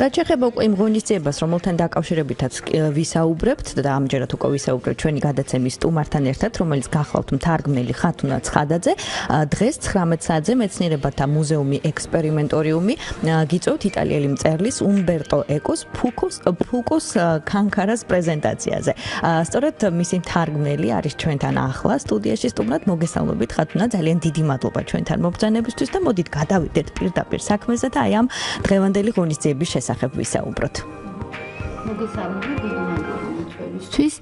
რაც შეეხება უკვე იმ ღონისძიებას, რომელთან დაკავშირებითაც ვისაუბრებთ და ამჯერად უკვე ვისაუბრებთ ჩვენი გადაცემის სტუმართან ერთად, რომელიც გახლავთ მთარგმნელი ხათუნა ცხადაძე. დღეს 19 საათზე მეცნიერებათა მუზეუმი ექსპერიმენტორიუმი გიწევთ იტალიელი მწერლის უმბერტო ეკოს ფუკოს კანკარას პრეზენტაციაზე. სწორედ მისი მთარგმნელი არის ჩვენთან ახლა სტუდიაში სტუმრად. მოგესალმებით ხათუნა, ძალიან დიდი მადლობა ჩვენთან მობრძანებისთვის და მოდით გადავიდეთ პირდაპირ საქმეზე და აი ამ დღევანდელი ღონისძიების შესახებ ვისაუბროთ. მოგესალმებით, დიდი მადლობა ჩვენისთვის.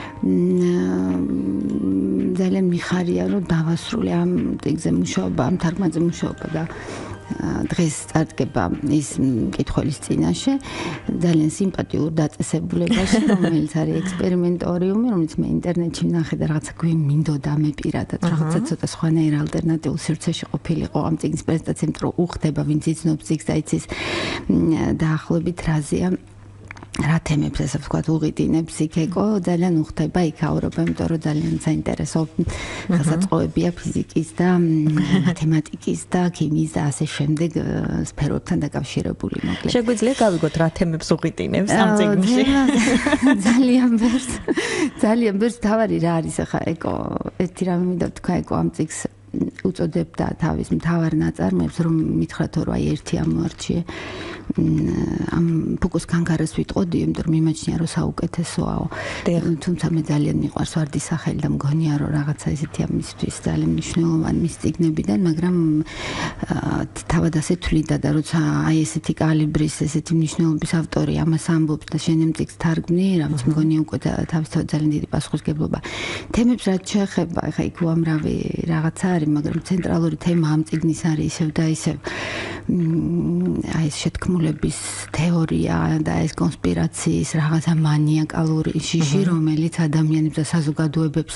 ძალიან მიხარია, რომ დავასრულე ამ ტექსტზე მუშაობა, ამ თარგმანზე მუშაობა და დღეს წარდგება ის მკითხველის წინაშე ძალიან სიმპათიურ დაწესებულებაში, რომელიც არის ექსპერიმენტორიუმი, რომელიც მე ინტერნეტში ვნახე და რაღაცა გვინდოდა მე პირადად, რაღაცა ცოტა სხვანაირ ალტერნატიულ სივრცეში ყოფილიყო ამ წიგნის პრეზენტაცია, იმიტომ რომ უხდება, ვინც იცნობს წიგნს და იცის დაახლოებით რაზეა. რა თემებს ასე ვთქვათ უღიდინებს იქ ეკო ძალიან უხდება იქ აურობა, იმიტომ რომ ძალიან საინტერესო ხელსაწყოებია ფიზიკის და მათემატიკის და ქიმიის და ასე შემდეგ სფეროებთან დაკავშირებული მოკლედ. შეგვიძლია გავიგოთ რა თემებს უღიდინებს ამ წიგნში? ძალიან ბევრს თავარი რა არის ახლა ეკო ერთი რამე მინდა თქვა ეკო ამ წიგნს უწოდებდა თავის მთავარ ნაწარმოებს, რომ მითხრათ რომ აი ერთი ამოარჩიე ამ ფუკოს კანკარას ვიტყოდი, იმიტომ რომ მიმაჩნია რომ საუკეთესოაო. თუმცა მე ძალიან მიყვარს ვარდი სახელი და მგონია რომ რაღაცა ისეთი ამისთვის ძალიან მნიშვნელოვანი მის წიგნებიდან, მაგრამ თავად ასე თვლიდა და როცა აი ესეთი კალიბრის, ესეთი მნიშვნელობის ავტორი ამას ამბობს და შენ ამ წიგნს თარგმნი, რაც მგონია უკვე თავისთავად ძალიან დიდი პასუხისგებლობა. თემებს რაც შეეხება, ხა იქ უამრავი რაღაცა არის, მაგრამ ცენტრალური თემა ამ წიგნის არის ისევ და ისევ აი ეს შეთქმულების თეორია და ეს კონსპირაციის რაღაცა მანიაკალური შიში, რომელიც ადამიანებს და საზოგადოებებს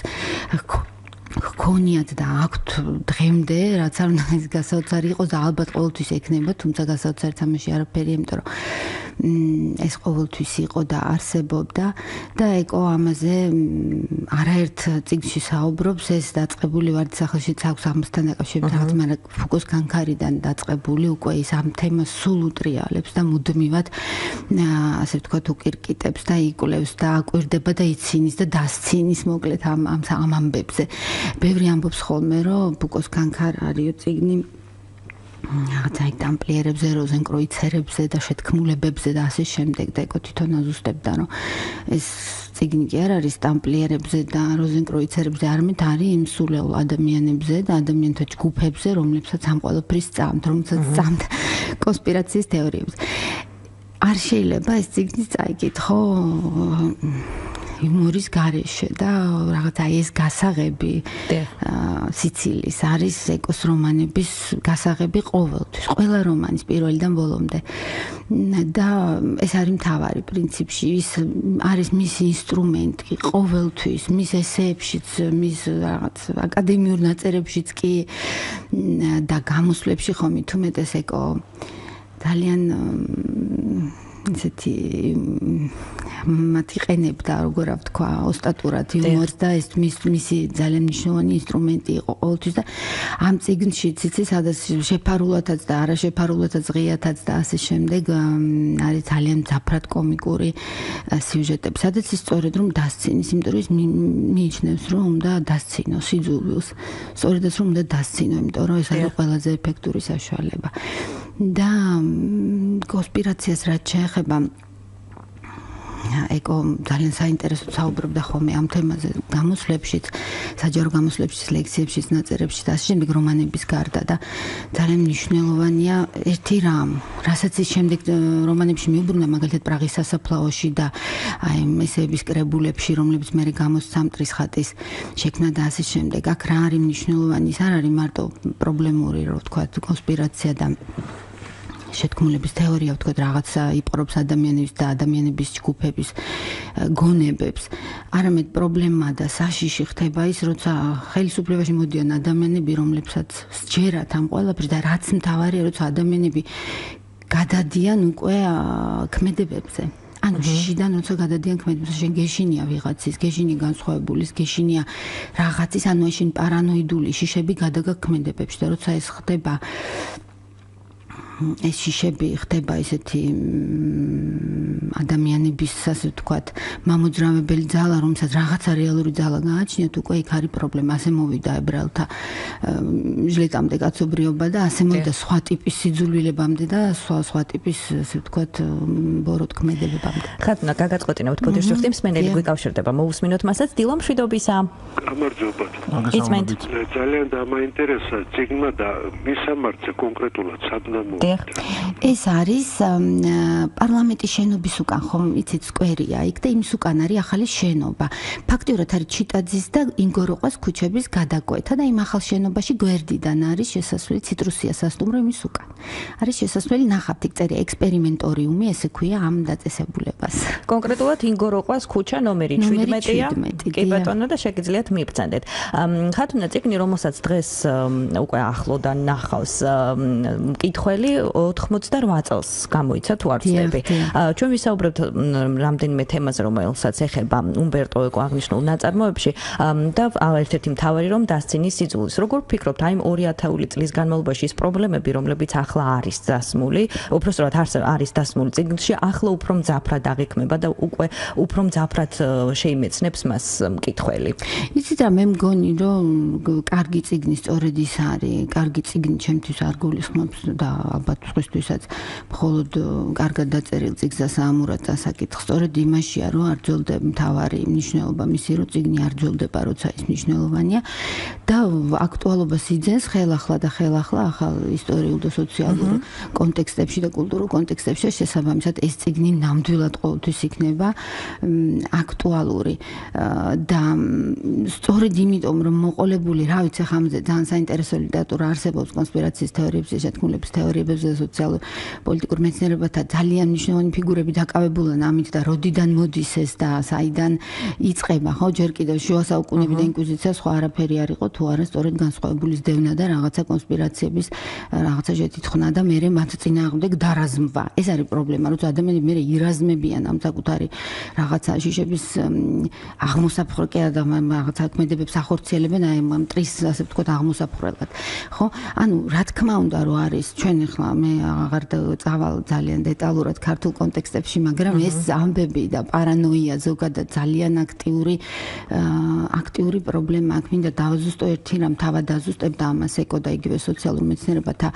ჰქონიათ და აქვთ დღემდე, რაც არ უნდა ის გასაოცარი იყოს და ალბათ ყოველთვის ექნება, თუმცა გასაოცარი თამაში არაფერია, იმიტომ რომ ეს ყოველთვის იყო და არსებობდა და ეკო ამაზე არაერთ წიგნში საუბრობს, ეს დაწყებული ვარდისახელშიც აქვს ამასთან დაკავშირებით რაღაც, მაგრამ ფუკოს კანკარიდან დაწყებული უკვე ის ამ თემას სულ უტრიალებს და მუდმივად ასე ვთქვათ უკირკიტებს და იკვლევს და აკვირდება და ცინის და დასცინის მოკლედ ამ ამბებზე. ბევრი ამბობს ხოლმე, რომ ფუკოს კანკარა არის წიგნი რაღაცა იქ დამპლიერებზე, როზენკროიცერებზე და შეთქმულებებზე და ასე შემდეგ და ეკო თვითონ აზუსტებდა, რომ ეს წიგნი კი არ არის დამპლიერებზე და როზენკროიცერებზე, არამედ არის იმ სულელ ადამიანებზე და ადამიანთა ჯგუფებზე, რომლებსაც ამ ყველაფრის წამთ, რომელსაც წამთ კონსპირაციის თეორიებს. არ შეიძლება ეს წიგნი წაიკითხო იუმორის გარეშე და რაღაცა ეს გასაღები სიცილის არის ეკოს რომანების გასაღები ყოველთვის, ყველა რომანის პირველიდან ბოლომდე და ეს არის მთავარი პრინციპში, ის არის მისი ინსტრუმენტი ყოველთვის, მის ესეებშიც, მის რაღაც აკადემიურ ნაწერებშიც კი და გამოსვლებში ხომ თუმეტეს ეკო ძალიან ისეთი მათ იყენებდა, როგორ ვთქვა, ოსტატურად იუმორს და ეს მისი ძალიან მნიშვნელოვანი ინსტრუმენტი იყო ყოველთვის და ამ წიგნში ციცი სადაც შეფარულათაც და არაშეფარულათაც ღიათაც და ასე შემდეგ არის ძალიან მძაფრად კომიკური სიუჟეტები, სადაც ის სწორედ რომ დასცინის, იმიტომ რომ ის მიიჩნევს რომ უნდა დასცინოს სიძულვილს, სწორედაც რომ უნდა დასცინო, იმიტომ რომ ეს არის ყველაზე ეფექტური საშუალება. და კონსპირაციას რაც შეეხება ეკო ძალიან საინტერესო საუბრობდა ხოლმე ამ თემაზე გამოსვლებშიც, საჯარო გამოსვლებშიც, ლექციებშიც, ნაწერებშიც და ასე შემდეგ რომანების გარდა და ძალიან მნიშვნელოვანია ერთი რამ, რასაც ის შემდეგ რომანებში მიუბრუნდა, მაგალითად პრაღის სასაფლაოში და აი მესეების კრებულებში, რომლებიც მე გამოსცა მტრის ხატის შექმნა და ასე შემდეგ. აქ რა არის მნიშვნელოვანი, ის არ არის მარტო პრობლემური, რო ვთქვა, კონსპირაცია და შეთქმულების თეორია, ვთქვათ, რაღაცა იპყრობს ადამიანების და ადამიანების ჯგუფების გონებებს. არამედ პრობლემა და საშიში ხდება ის, როცა ხელისუფლებაში მოდიან ადამიანები, რომლებსაც სჯერათ ამ ყველაფერს და რაც მთავარია, როცა ადამიანები გადადიან უკვე ქმედებებზე. ანუ შიდან როცა გადადიან ქმედებებზე, შენ გეშინია ვიღაცის, გეშინია განსხვავებულის, გეშინია რაღაცის, ანუ შენ პარანოიდული შიშები გადაგაქმედებებში და როცა ეს ხდება ეს შიშები ხდება ესეთი ადამიანების ასე ვთქვათ მამოძრავებელი ძალა, რომელსაც რაღაცა რეალური ძალა გააჩნიათ, უკვე იქ არის პრობლემა. ასე მოვიდა ებრაელთა ჟლეტამდე კაცობრიობა და ასე მოვიდა სხვა ტიპის სიძულვილებამდე და სხვა ტიპის ასე ვთქვათ ბოროტქმედებებამდე. ხათუნა გაგაწყვეტინებთ ბოდიშ ვიხდი მსმენელი გვიკავშირდება. მოусმინოთ მასაც დილა მშვიდობისა. გამარჯობათ. იცმენთ. ძალიან დამაინტერესა ციგნა და მისამართზე კონკრეტულად სადნამო. ეს არის პარლამენტის შენობის უკან, ხომ იცით სკვერია იქ და იმის უკან არის ახალი შენობა. ფაქტიურად არის ჩიტაძის და ინგოროყვას ქუჩების გადაკვეთა და იმ ახალ შენობაში გვერდიდან არის შესასვლელი ციტრუსია სასტუმრო იმის უკან. არის შესასვლელი ნახავთ იქ წერია ექსპერიმენტორიუმი, ესე ქვია ამ დაწესებულებას. კონკრეტულად ინგოროყვას ქუჩა ნომერი 17-ია. კი ბატონო და შეგიძლიათ მიბრძანდეთ. ხათუნა ციგნი, რომელსაც დღეს უკვე ახლოდან ნახავს მკითხველი 88 წელს გამოიცა თუ არ ვწდები. ჩვენ ვისაუბრებთ რამდენიმე თემაზე, რომელსაც ეხება უმბერტო ეკო აღნიშნულ ნაწარმოებში და ერთ-ერთი მთავარი რომ დასცინის სიძულვის. როგორ ვფიქრობთ, აი 2000 წლის განმავლობაში ის პრობლემები, რომლებიც ახლა არის დასმული, უпростоრად არის დასმული წიგნში, ახლა უფრო მძაფრად აღიქმება და უკვე უფრო მძაფრად შეიმეცნებს მას მკითხველი. იცით რა, მე მგონი რომ კარგი წიგნი სწორედ ის არის, კარგი წიგნი ჩემთვის არ გულისხმობს და ალბათ სხვისთვისაც მხოლოდ კარგად დაწერილ წიგნს და საამურად დასაკითხს. სწორედ იმაშია, რომ არ ძველდება მთავარი მნიშვნელობა მისი, რომ წიგნი არ ძველდება, როცა ის მნიშვნელოვანია და აქტუალობას იძენს ხელახლა და ხელახლა ახალ ისტორიულ და სოციალურ კონტექსტებში და კულტურულ კონტექსტებში შესაბამისად ეს წიგნი ნამდვილად ყოველთვის იქნება აქტუალური და სწორედ იმიტომ რომ მოყოლებული, რა ვიცი, ხა ამაზე ძალიან საინტერესო ლიტერატურა არსებობს კონსპირაციის თეორიებზე, შეთქმულების თეორიებზე, სოციალურ პოლიტიკურ მეცნიერებათა ძალიან მნიშვნელოვანი ფიგურები დაკავებულან ამით და როდიდან მოდის ეს და საიდან იწყება, ხო, ჯერ კიდევ შუა საუკუნეებიდან ინკვიზიცია სხვა არაფერი არ იყო თუ არა სწორედ განსხვავებული ზდევნა და რაღაცა კონსპირაციების რაღაცა შეთითხნა და მე მათ წინააღმდეგ დარაზმვა. ეს არის პრობლემა, როცა ადამიანები მე ირაზმებიან ამ საკუთარი რაღაცა შიშების აღმოსაფხვრე კი და რაღაცა ქმედებებს ახორციელებენ აი ამ მტრის ასე ვთქვათ აღმოსაფხვრელად. ხო? ანუ რა თქმა უნდა რომ არის ჩვენ ახლა მე აღარ წავალ ძალიან დეტალურად ქართულ კონტექსტებში, მაგრამ ეს ამბები და პარანოია ზოგადად ძალიან აქტიური პრობლემა აქვს. მინდა დავაზუსტო ერთი რამ, თავად დაზუსტებ და ამას ეკო და იგივე სოციალურ მეცნიერებათა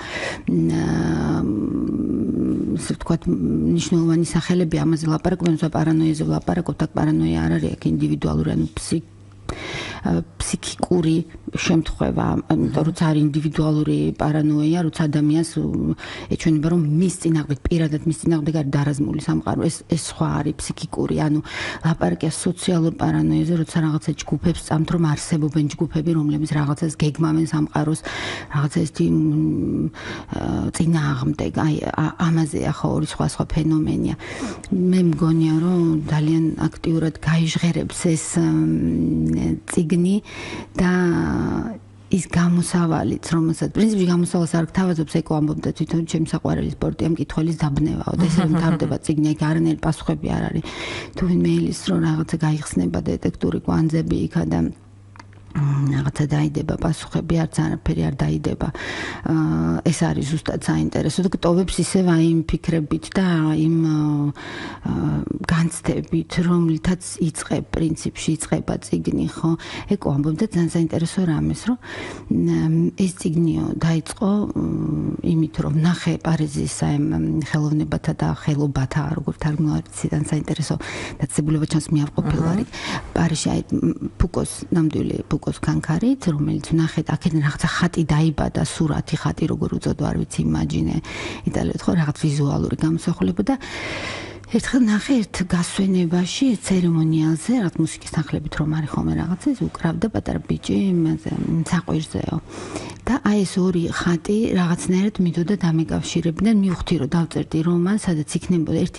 ასე ვთქვათ მნიშვნელოვანი სახელები ამაზე ლაპარაკობენ, პარანოიაზე ვლაპარაკობთ, აქ პარანოია არ არის, აქ ინდივიდუალური, ანუ ფსიქიკური შემთხვევა, იმიტომ რომ არის ინდივიდუალური პარანოია, როცა ადამიანს ეჩვენება რომ მის წინააღმდეგ პირადად მის წინააღმდეგ არის დარაზმული სამყარო, ეს სხვა არის ფსიქიკური, ანუ ლაპარაკია სოციალურ პარანოიაზე, როცა რაღაცა ჯგუფებს წამთ რომ არსებობენ ჯგუფები, რომლებიც რაღაცას გეგმავენ სამყაროს, რაღაცა ესეთი წინააღმდეგ, აი ამაზეა ხო ორი სხვა ფენომენია. მე მგონია რომ ძალიან აქტიურად გაიჟღერებს ეს წიგნი და ის გამოსავალიც, რომელსაც პრინციპში გამოსავალს არ გთავაზობს, ეკო ამბობდა თვითონ ჩემი საყვარელი სპორტია მკითხველის დაბნევაო და ესე მთავრდება წიგნი, აქ არანაირი პასუხები არ არის. თუ ვინმე ელის რომ რაღაცა გაიხსნება დეტექტური კვანძები იქა და რაღაცა დაიდება პასუხები, არც არაფერი არ დაიდება. ეს არის ზუსტად საინტერესო და გტოვებს ისევ აი იმ ფიქრებით და იმ განცდებით, რომლითაც იწყებ პრინციპში იწყება წიგნი, ხო? ეკო ამბობდა ძალიან საინტერესო რამეს, რომ ეს წიგნიო დაიწყო იმით, რომ ნახე პარიზის ხელოვნებათა და ხელობათა, როგორ თარგმნილად ძალიან საინტერესო დაწესებულება ჩანს მიავყოფილარი. პარიზში აი ფუკოს ნამდვილი ფუკოს კანკარით, რომელიც ნახეთ, აქედან რაღაცა ხატი დაიბადა, სურათი ხატი, როგორ უწოდო, არ ვიცი, იმაჯინე. იტალიურად ხო რაღაც ვიზუალური გამოსახულება და ერთხელ ნახე ერთ გასვენებაში, ცერემონიალზე, რაღაც მუსიკის თანხლებით რომ არის ხოლმე რაღაცა, ეს უკრავდა პატარა ბიჭი საყვირზეო. და აი ეს ორი ხატი რაღაცნაირად მიდოდა დამეკავშირებდნენ, მივხვდი რომ დავწერდი რომანს, სადაც იქნებოდა ერთი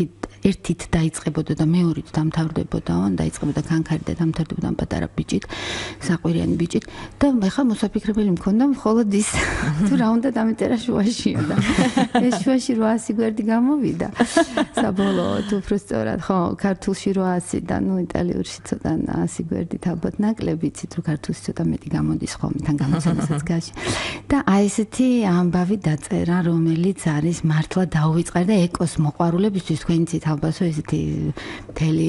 ერთით დაიწყებოდა და მეორით დამთავრდებოდა, ან დაიწყებოდა კანკარი და დამთავრდებოდა პატარა ბიჭით, საყვირიანი ბიჭით და ეხლა მოსაფიქრებელი მქონდა მხოლოდ ის თუ რა უნდა დამეწერა შუაშიო და ეს შუაში 800 გვერდი გამოვიდა. საბოლოოდ უბრალოდ ხო, ქართულში 800 და ნუ იტალიურში ცოტა 100 გვერდით ალბათ ნაკლები, იცით რომ ქართულში ცოტა მეტი გამოდის ხოლმე თან გამოცემასაც გაში. და აი ესეთი ამბავი დაწერა, რომელიც არის მართლა დაუვიწყარ და ეკოს მოყვარულებისთვის თქვენ იცით ალბათ ესეთი მთელი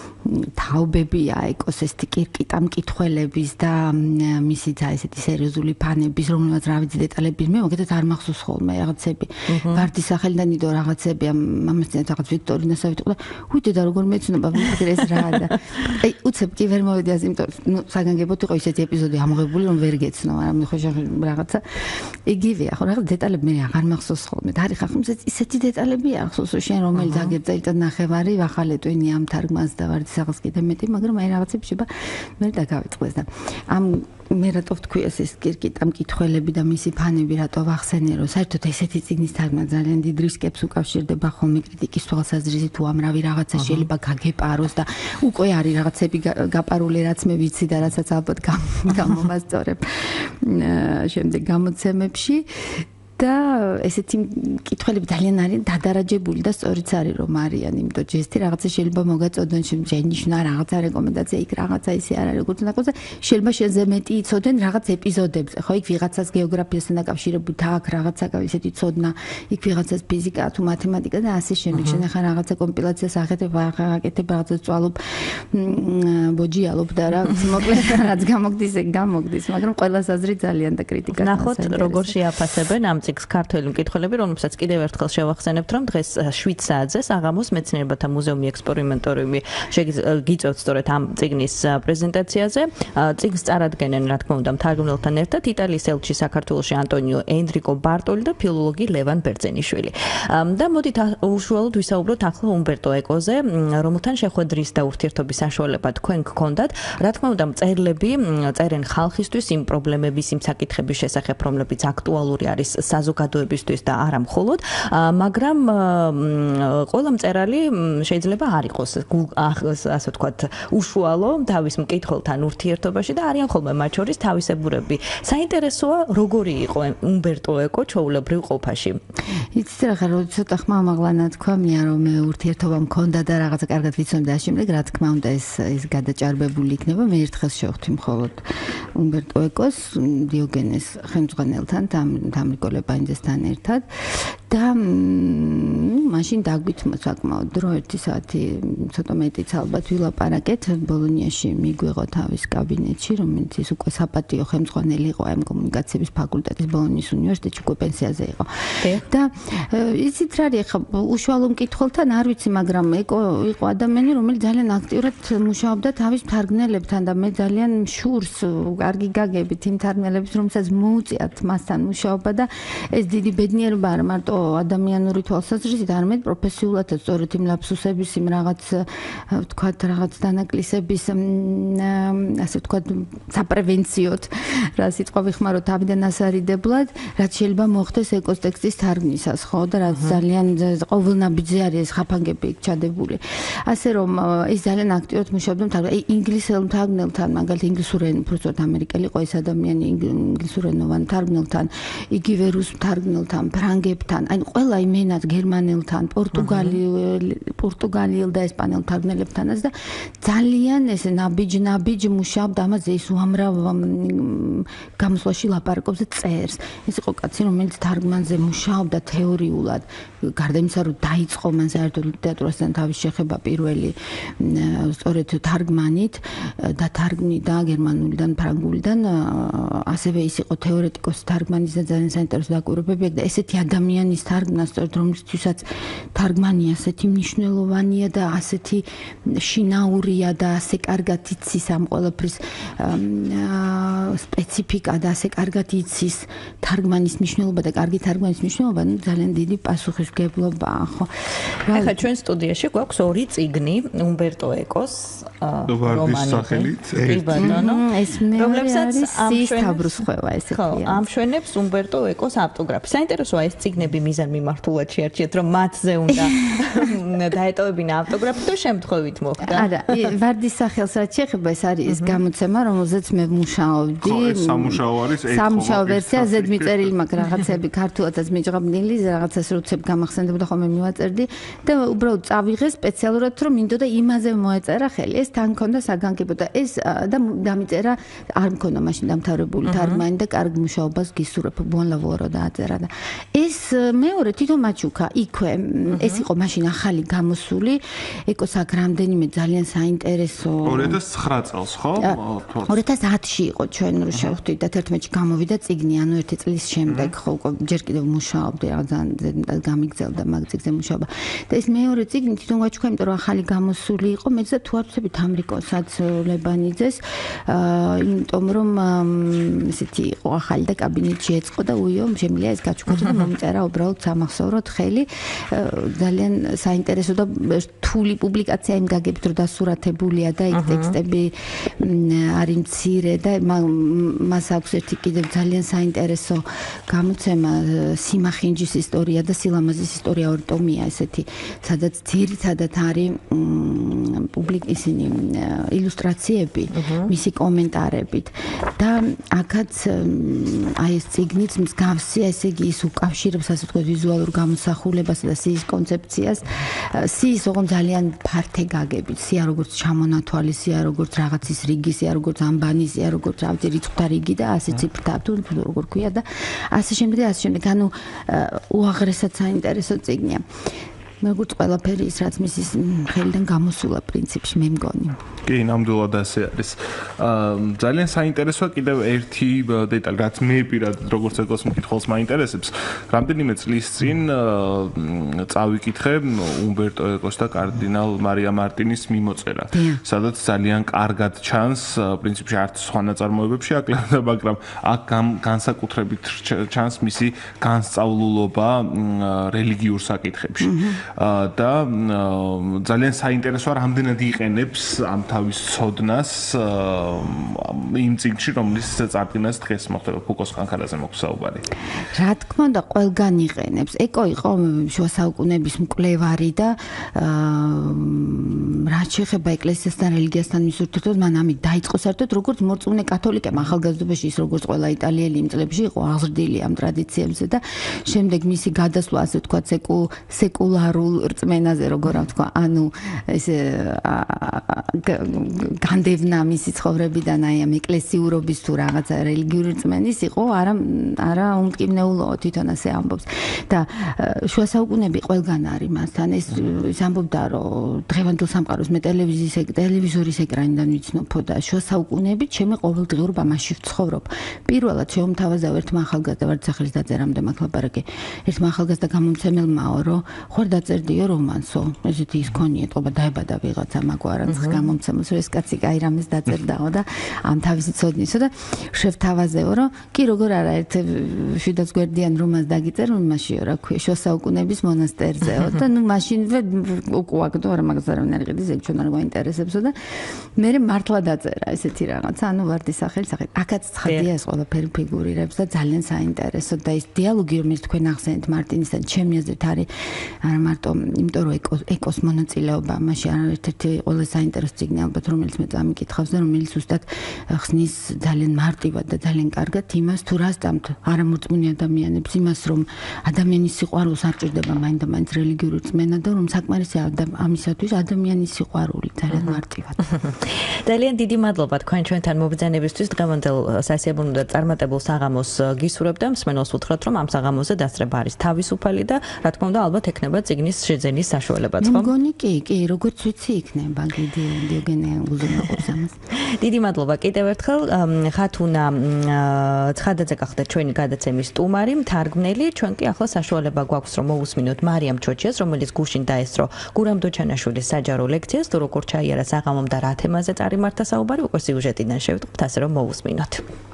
თაობებია ეკოს ესეთი კირკიტა მკითხველების და მისიც აი ესეთი სერიოზული ფანების, რომელსაც რა ვიცი დეტალები მე მოგეთეთ არ მახსოვს ხოლმე რაღაცები. ვარდის სახელიდან იდო რაღაცები ამასთან რაღაც ვიქტორინას ავიტყო და უი და როგორ მეცნობა ვიფიქრე ეს რა და აი უცებ კი ვერ მოვედი ასე იმიტომ ნუ საგანგებოდ იყო ისეთი ეპიზოდი ამოღებული რომ ვერ გეცნო მაგრამ ხო რაღაცა იგივეა ხო რაღაც დეტალები მე აღარ მახსოვს ხოლმე და არის ხახ ისეთი დეტალები ახსოვს რომ შენ რომელიც აგერწელით ნახევარი ვახალეტვინი ამ თარგმანს და ვარდის რაღაც კიდე მეტი მაგრამ აი რაღაცები შეება მე დაგავიწყდეს და ამ მე რატო ვთქვი ეს კირკიტა მკითხველები და მისი ფანები რატო ვახსენე რომ საერთოდ ესეთი წიგნის თარგმნა ძალიან დიდ რისკებს უკავშირდება ხოლმე კრიტიკის თვალსაზრისით თუ ამრავი რაღაცა შეიძლება გაგეპაროს და უკვე არის რაღაცები გაპარული რაც მე ვიცი და რასაც ალბათ გამომასწორებ შემდეგ გამოცემებში და ესეთი კითხველები ძალიან არის დადარაჯებული და სწორიც არის რომ არიან იმიტომ ჯესტი რაღაცა შეიძლება მოგაწოდონ შენიშნა რაღაცა რეკომენდაცია იქ რაღაცა ისე არ არის როგორც ნაკოზე შეიძლება შენზე მეტი იცოდენ რაღაც ეპიზოდებზე ხო იქ ვიღაცას გეოგრაფიასთან დაკავშირებით აქ რაღაცა ისეთი ცოდნა იქ ვიღაცას ფიზიკა თუ მათემატიკა და ასე შემდეგ შენ ახლა რაღაცა კომპილაციას აღეთებ აკეთებ რაღაცა წვალობ ბოჯიალობ და რა მოკლედ რაც გამოგდის ეგ გამოგდის მაგრამ ყველას აზრი ძალიან და კრიტიკა ნახოთ როგორ შეაფასებენ ამ წიგნს ქართველი მკითხველები, რომელსაც კიდევ ერთხელ შევახსენებთ, რომ დღეს 7 საათზე საღამოს მეცნიერებათა მუზეუმი ექსპერიმენტორიუმი გიწევთ სწორედ ამ წიგნის პრეზენტაციაზე. წიგნს წარადგენენ, რა თქმა უნდა, მთარგმნელთან ერთად იტალიის ელჩი საქართველოში ანტონიო ენრიკო ბარტოლი და ფილოლოგი ლევან ბერძენიშვილი. და მოდით უშუალოდ ვისაუბროთ ახლა უმბერტო ეკოზე, რომელთან შეხვედრის და ურთიერთობის საშუალება თქვენ გქონდათ. რა თქმა უნდა, მწერლები წერენ ხალხისთვის იმ პრობლემების, იმ საკითხების შესახებ, რომლებიც აქტუალური არის საზოგადოებისთვის და არა მხოლოდ, მაგრამ ყველა მწერალი შეიძლება არ იყოს ასე ვთქვათ უშუალო თავის მკითხველთან ურთიერთობაში და არიან ხოლმე მათ შორის თავისებურები. საინტერესოა როგორი იყო უმბერტო ეკო ჩვეულებრივ ყოფაში. იცით რა ხარ რომ ცოტა ხმამაღლა თქვამია რომ მე ურთიერთობა მქონდა და რაღაცა კარგად ვიცოდი და შემდეგ რა თქმა უნდა ეს გადაჭარბებული იქნება მე ერთხელ შევხვდი მხოლოდ უმბერტო ეკოს დიოგენეს ხელმძღვანელთან დამრიგოლ ბაინძესთან ერთად და მაშინ დაგვითმა საკმაოდ დრო 1 საათი ცოტა მეტიც ალბათ ვილაპარაკეთ ბოლონიაში მიგვიღო თავის კაბინეტში რომელიც ის უკვე საპატიო ხელმძღვანელი იყო ამ კომუნიკაციების ფაკულტეტის ბოლონის უნივერსიტეტში უკვე პენსიაზე იყო და იცით რა არის ხა უშუალო მკითხველთან არ ვიცი მაგრამ იყო ადამიანი რომელიც ძალიან აქტიურად მუშაობდა თავის მთარგმნელებთან და მე ძალიან შურს კარგი გაგებით იმ მთარგმნელებს რომელსაც მოუწიათ მასთან მუშაობა და ეს დიდი ბედნიერება არა მარტო ადამიანური თვალსაზრისით, არამედ პროფესიულადაც სწორედ იმ ლაფსუსების, იმ რაღაც ვთქვათ, რაღაც დანაკლისების, ასე ვთქვათ, საპრევენციოდ, რა სიტყვა ვიხმარო თავიდან ასარიდებლად, რაც შეიძლება მოხდეს ეკოს ტექსტის თარგმნისას, ხო, და რაც ძალიან ყოველნაბიჯზე არის ხაფანგები ჩადებული. ასე რომ ის ძალიან აქტიურად მუშაობდა თარგმნელთან, ინგლისელ თარგმნელთან, მაგალითად ინგლისურ უბრალოდ ამერიკელი იყო ეს ადამიანი ინგლისურენოვან თარგმნელთან, იგივე რუს თარგმნელთან, ფრანგებთან, აი ყველა იმენად გერმანელთან, პორტუგალიელ და ესპანელ თარგმნელებთანაც და ძალიან ესე ნაბიჯ მუშაობდა ამაზე ის უამრავ გამოსვლაში ლაპარაკობს და წერს. ეს იყო კაცი, რომელიც თარგმანზე მუშაობდა თეორიულად, გარდა იმისა, რომ დაიწყო მან საერთოდ ლიტერატურასთან თავის შეხება პირველი სწორედ თარგმანით და თარგმნიდა გერმანულიდან, ფრანგულიდან, ასევე ის იყო თეორეტიკოსი თარგმანის და ძალიან საინტერესო დაკვირვებები და ესეთი ადამიანის თარგმნა სწორედ რომლისთვისაც თარგმანი ასეთი მნიშვნელოვანია და ასეთი შინაურია და ასე კარგად იცის ამ ყველაფრის სპეციფიკა და ასე კარგად იცის თარგმანის მნიშვნელობა და კარგი თარგმანის მნიშვნელობა, ну ძალიან დიდი პასუხისმგებლობაა, ხო. ახლა ჩვენ სტუდიაში გვაქვს 2 წიგნი უმბერტო ეკოს რომანი. რომლებსაც ამშვენებს ესე ქვია. ამშვენებს უმბერტო ეკოს ავტოგრაფი. საინტერესოა ეს წიგნები მიზანმიმართულად შეარჩიეთ, რომ მათზე უნდა დაეტოვებინა ავტოგრაფი და შემთხვევით მოხდა. არა, ვარდის სახელს რაც შეეხება, ეს არის ის გამოცემა, რომელზეც მე ვმუშაობდი. სამუშაო არის ეს. სამუშაო ვერსია ზედმიწერილი მაქვს რაღაცები ქართულადაც მიჯღაბნილი, რაღაცას როცები გამახსენდებოდა ხოლმე მივაწერდი და უბრალოდ წავიღე სპეციალურად რომ მინდოდა იმაზე მოეწერა ხელი. ეს თან მქონდა საგანგებო და ეს და დამიწერა არ მქონდა მაშინ დამთავრებული თარგმანი და კარგ მუშაობას გისურვებ ბონლავორო დააწერა და ეს მეორე თვითონ მაჩუკა იქვე ეს იყო მაშინ ახალი გამოსული ეკოს აქ რამდენიმე ძალიან საინტერესო 2009 წელს ხო? 2010-ში იყო ჩვენ რო შევხვდით და 11-ში გამოვიდა წიგნი, ანუ 1 წლის შემდეგ ხო ჯერ კიდევ მუშაობდი რაღაცა გამიგზელდა მაგ წიგნზე მუშაობა. და ეს მეორე წიგნი თვითონ ვაჩუქა, იმიტომ რომ ახალი გამოსული იყო, მეც და თუ არ ვცდებით ამრიკოსაც ლებანიძეს, იმიტომ რომ ესეთი იყო ახალი და კაბინეტში ეწყო და უიო, შემიძლია ეს გაჩუქოთ და მომწერა უბრალოდ სამახსოვროდ ხელი. ძალიან საინტერესო და რთული პუბლიკაცია იმ გაგებით რომ დასურათებულია და იქ ტექსტები არის მცირე და მას აქვს ერთი კიდევ ძალიან საინტერესო გამოცემა სიმახინჯის ისტორია და სილამაზის ისტორია ორ ტომია ესეთი, სადაც ძირითადად არის ისინი ილუსტრაციები, მისი კომენტარებით და აქაც აი ეს წიგნიც მსგავსია, ესე იგი ის უკავშირებს ასე ვთქვათ ვიზუალურ გამოსახულებას და სიის კონცეფციას. სიის ოღონდ ძალიან ფართე გაგებით, სია როგორც ჩამონათვალი, სია როგორც რაღაცის რიგი, სია როგორც ამბანი, სია როგორც რავი რიცხვთა რიგი და ასე ციფრთა თუ როგორ ქვია და ასე შემდეგ და ასე შემდეგ. ანუ უაღრესად საინტერესო წიგნია. როგორც ყველაფერი ის რაც მისის ხელიდან გამოსულა პრინციპში მე მგონი. კი, ნამდვილად ასე არის. ძალიან საინტერესოა კიდევ ერთი დეტალი, რაც მე პირადად როგორც ეკოს მკითხველს მაინტერესებს. რამდენიმე წლის წინ წავიკითხე უმბერტო ეკოს და კარდინალ მარია მარტინის მიმოწერა, სადაც ძალიან კარგად ჩანს, პრინციპში არც სხვა ნაწარმოებებში აკლებდა, მაგრამ აქ განსაკუთრებით ჩანს მისი განსწავლულობა რელიგიურ საკითხებში. და ძალიან საინტერესოა რამდენად იყენებს ამ თავის ცოდნას იმ წიგნში, რომლის წარდგენას დღეს მოხდება ფუკოს კანკარაზე მოგსაუბარი. რა თქმა უნდა, ყველგან იყენებს. ეკო იყო შუა საუკუნეების მკვლევარი და რაც შეეხება ეკლესიასთან, რელიგიასთან მის ურთიერთობას, მან ამით დაიწყო საერთოდ როგორც მორწმუნე კათოლიკე ახალგაზრდობაში, ის როგორც ყველა იტალიელი იმ წლებში იყო აღზრდილი ამ ტრადიციებზე და შემდეგ მისი გადასვლა ასე ვთქვათ სეკულარულ რწმენაზე როგორ ვთქვა, ანუ ეს განდევნა მისი ცხოვრებიდან აი ამ ეკლესიურობის თუ რაღაცა რელიგიური რწმენის იყო, არა უმტკივნეულოა თვითონ ასე ამბობს. და შუა საუკუნეები ყველგან არის მასთან. ეს ამბობდა, რომ დღევანდელ სამყაროს მე ტელევიზორის ეკრანიდან ვიცნობ და შუა საუკუნეებით ჩემი ყოველდღიურ ბამაში ვცხოვრობ. პირველად შეუმთავაზა ერთმა ახალგაზრდა ვართ სახელის დაწერამდე მაგ ლაპარაკი. ერთმა ახალგაზრდა გამომცემელმაო, რომ ხوار დაწერდიო რომანსო. ესეთი ის ქონია, თქობა დაებადა ვიღაცა მაგვარანს გამომცემელს, ეს კაცი კაი რამეს დაწერდაო და ამ თავისი ცოდნისო და შევთავაზეო, რომ კი როგორ არა ერთ შვიდაც გვერდიან რომანს დაგიწერ, იმაშიო რა ქვია, შუა საუკუნეების მონასტერზეო და ნუ მაშინვე უკუაგდო რა მაგას არ ვინარიყიდი, ეგ ჩვენ არ გვაინტერესებსო და მე მართლა დაწერა ესეთი რაღაცა, ანუ ვარდის სახელი. აქაც ცხადია ეს ყველაფერი ფიგურირებს და ძალიან საინტერესო და ის დიალოგი რომელიც თქვენ ახსენეთ მარტინისთან, ჩემი აზრით არის არა მარტო იმიტომ რომ ეკოს მონაწილეობა მაშინ ერთ-ერთი ყველაზე საინტერესო წიგნი ალბათ რომელიც მე წამიკითხავს და რომელიც უბრალოდ ხსნის ძალიან მარტივად და ძალიან კარგად იმას თუ რას დამთ არამორწმუნე ადამიანებს იმას რომ ადამიანის სიყვარულს არ ჭირდება მაინდა-მაინც რელიგიური რწმენა და რომ საკმარისია ამისათვის ადამიანის სიყვარული ძალიან მარტივად. ძალიან დიდი მადლობა თქვენ ჩვენთან მობრძანებისთვის. დღევანდელ სასიამოვნო და წარმატებულ საღამოს გისურვებთ და მსმენელს უთხრათ რომ ამ საღამოზე დასწრება არის თავისუფალი და რა თქმა უნდა ალბათ ექნება წიგნის შეძენის საშუალებაც, ხო? მგონი კი, როგორც ვიცი იქნება დიოგენე უზრუნველყოფს ამას. დიდი მადლობა კიდევ ერთხელ. ხათუნა ცხადაძე გახდა ჩვენი გადაცემის სტუმარი, მთარგმნელი. ჩვენ კი ახლა საშუალება გვაქვს რომ მოვუსმინოთ მარიამ ჩოჩიას, რომელიც გუშინ დაესწრო გურამ დოჩანაშვილის საჯარო ლექციას, თუ როგორ ჩაიარა საღამომ და რა თემაზე წარიმართა საუბარი, უკვე სიუჟეტიდან შევტყობთ, ასე რომ მოვუსმინოთ.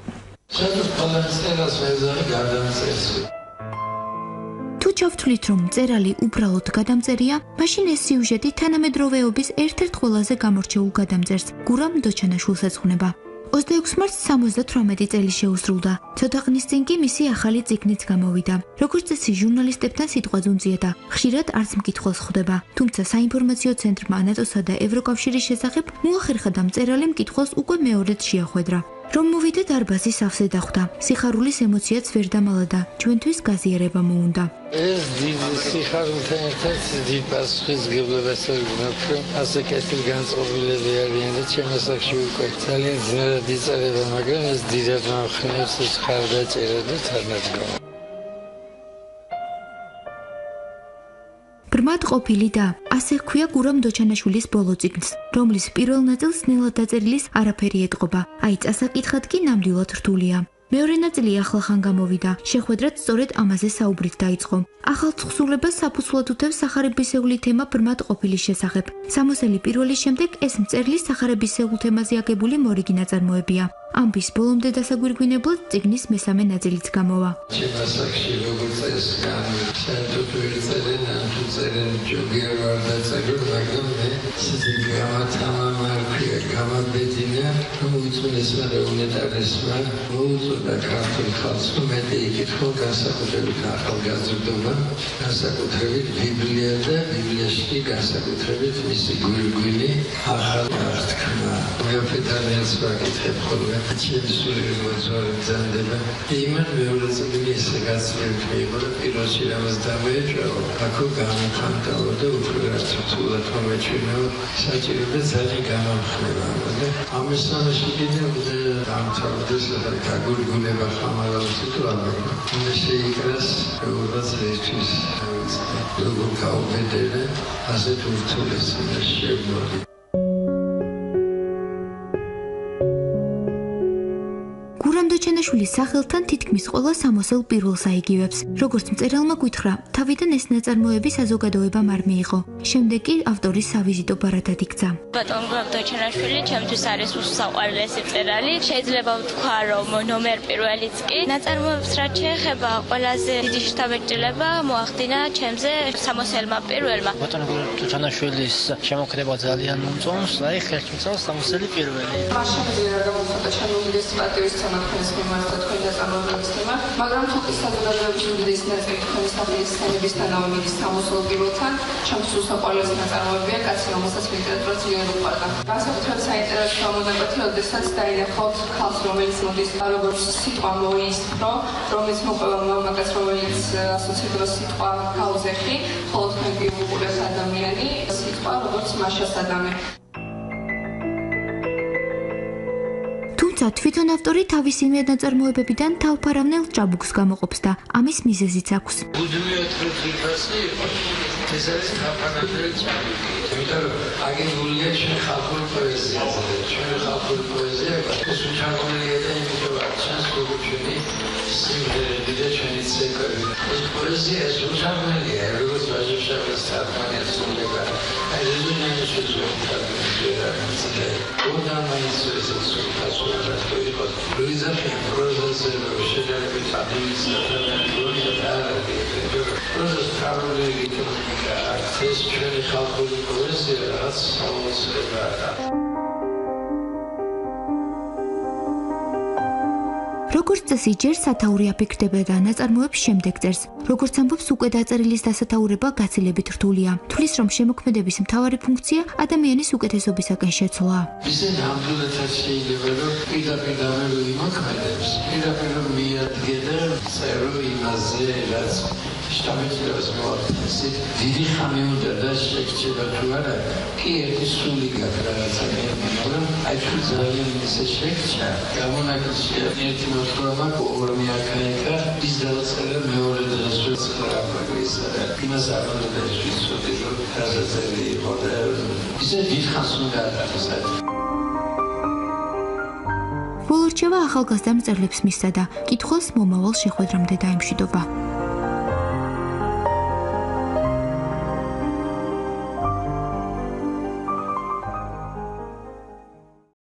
თუ ჩავთვლით, რომ მწერალი უბრალოდ გადამწერია, მაშინ ეს სიუჟეტი თანამედროვეობის ერთ-ერთ ყველაზე გამორჩეულ გადამწერს, გურამ დოჩანაშვილს ეძღვნება. 26 მარტს 78 წელი შეუსრულდა. ცოტა ხნის წინ კი მისი ახალი წიგნიც გამოვიდა. როგორც წესი ჟურნალისტებთან სიტყვაძუნწია და ხშირად არც მკითხველს ხვდება. თუმცა საინფორმაციო ცენტრმა ანატოსა და ევროკავშირის შესახებ მოახერხა და მწერალი მკითხველს უკვე მეორედ შეახვედრა. რომ მოვიდე დარბაზის სავსე დახვდა. სიხარულის ემოციაც ვერ დამალა და ჩვენთვის გაზიარება მოუნდა. ეს დიდი სიხარულთან ერთად დიდ პასუხისმგებლობას ვიგნებ, რომ ასე კეთილ განწყობილები არიან და ჩემ ასაკში უკვე ძალიან ძნელად იწერება, მაგრამ ეს დიდად მომხნევს ეს ხარდაჭერა და თანადგომა. ბრმად ყოფილი და ასე ჰქვია გურამ დოჩანაშვილის ბოლო წიგნს, რომლის პირველ ნაწილს ნელად დაწერილის არაფერი ეტყობა. აი წასაკითხად კი ნამდვილად რთულია. მეორე ნაწილი ახლახან გამოვიდა, შეხვედრაც სწორედ ამაზე საუბრით დაიწყო. ახალ ცხსულებას საფუძვლად უთევს სახარებისეული თემა ბრმად ყოფილის შესახებ. სამოსელი პირველის შემდეგ ეს მწერლის სახარებისეულ თემაზე აგებული მორიგი ნაწარმოებია. ამბის ბოლომდე დასაგვირგვინებლად წიგნის მესამე ნაწილიც გამოვა. ჩემასაკში როგორც ეს საერთოდ ვერ წერენ, თუ წერენ ჯოგერ ვარ დაწერილ, მაგრამ მე გამათამამარქვია, გამაბეძინა, რომ უწმენესმა და უნეტარესმა მოუწოდა ქართულ ხალხს, რომ მეტი იკითხო განსაკუთრებით ახალგაზრდობა, განსაკუთრებით ბიბლია და ბიბლიაში განსაკუთრებით მისი გვირგვინი ახალ აღთქმა. მეფეთანაც ვაკითხებ ხოლმე. ჩემი სული მოძვარი ძანდება. იმან მეორე წიგნი ესე გაცილებით მიიღო და პირველში რამაც დამეეჭაო. აქო გამოფანტაო და უფრო რაც ცუდად მომეჩვენაო. საჭიროა ძალიან გამომხნევა. და ამისამაში კიდევ დამთავრდეს და გაგურგუნება ხამარავის თვალა. მე შეიკრას როგორც ერთის როგორ გაუბედერე ასე თურთულეს შემოდი. დოჩანაშვილის სახელთან თითქმის ყველა სამოსელ პირველს აიგივებს. როგორც მწერალმა გითხრა, თავიდან ეს ნაწარმოები საზოგადოებამ არ მიიღო. შემდეგ კი ავტორის სავიზიტო ბარათად იქცა. ბატონ გურამ დოჩანაშვილი ჩემთვის არის უსაყვარლესი მწერალი. შეიძლება ვთქვა, რომ ნომერ პირველიც კი ნაწარმოებს რაც შეეხება ყველაზე დიდი შთაბეჭდილება მოახდინა ჩემზე სამოსელმა პირველმა. ბატონ გურამ დოჩანაშვილის შემოქმედება ძალიან მომწონს, აი ხელშემწყობს სამოსელი პირველი. მას შემიძლია გამოხატა ჩემს პატივის სამართლის მიმართ თქვენ ნაწარმოებების თემა, მაგრამ თუკი საზოგადოების უდიდესი ნაწილი თქვენი საფრთხის თანამიმდის სამოსელ პირველთან, ჩემს უსაყვარლეს ნაწარმოებია კაცი, რომელსაც ლიტერატურაც იერ უყვარდა. განსაკუთრებით საინტერესოა მონაკვეთი, როდესაც დაინახავთ ქალს, რომელიც მოდის როგორც სიტყვა მოისფრო, რომელიც მოყვება მამაკაც, რომელიც ასოცირდება სიტყვა ქალზეხი, ხოლო თქვენ კი უყურებთ ადამიანი, სიტყვა როგორც მაშას ადამი. თვითონ ავტორი თავისივე ნაწარმოებებიდან თავფარავნელ ჭაბუკს გამოყოფს და ამის მიზეზიც აქვს. ბუდმიოთ რიფასი იყო. ეს არის თავფარავნელი ჭაბუკი. იმიტომ რომ აგებულია ჩვენ ხალხურ პოეზიაზე. ჩვენ ხალხურ პოეზიაზე ეს უჩაღლელია და იმიტომ რომ ჩანს როგორც ჩვენი სიმღერები და ჩვენი ცეკვები. ეს პოეზია ეს უჩაღლელია, როგორც ვაჟიშვილის თარგმანია სულება. აი რეზონანსი შეძლება. Όταν μάλιστα σε αυτό το იყო Luisa პროზაზე შეჯერებით ადმინისტრაცია და პროზას თავრული ტექნიკა ეს ჩვენი ხალხური პოეზია რაც სამოსლებაა. როგორც წესი, ჯერ სათაური აფიქრდება და ნაწარმოებს შემდეგ წერს. როგორც ამბობს, უკვე დაწერილის დასათაურება გაცილებით რთულია. თulis რომ შემოქმედების მთავარი ფუნქცია ადამიანის უკეთესობისაკენ შეცვლა. ისე ნამდვილად შეიძლება რომ პირდაპირ იმოქმედებს, პირდაპირ მიადგება წერო იმაზე, რაც შტაბეჭდებას მოახდენს. დიდი ხანი უნდა და შექჩება თუ არა, კი ერთი სული გაქვს რაღაცა, მაგრამ აი თუ ძალიან ისე შექჩა, გამონაკლისია ერთი მოთხრობა ორი აქა ის დაწერა მეორე დღეს ხრაპაგისა და იმას არ უნდა შეიცვალოს რომ გაზეთი იყო და ისე დიდ ხანს უნდა დაწერა. ბოლორჩევა ახალგაზრდა მწერლებს მისცა და კითხვას მომავალ შეხვედრამდე დაემშვიდობა.